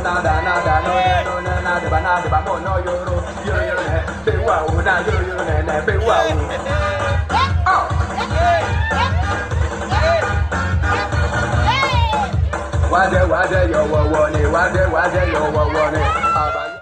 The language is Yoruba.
nada, nada, no, no, no, nada, va, nada, vamos, no, yo, pe guau, na, yo, ne, pe guau. Wade, wade, yo, wo, wo, ne, wade, wade, yo, wo, wo, ne.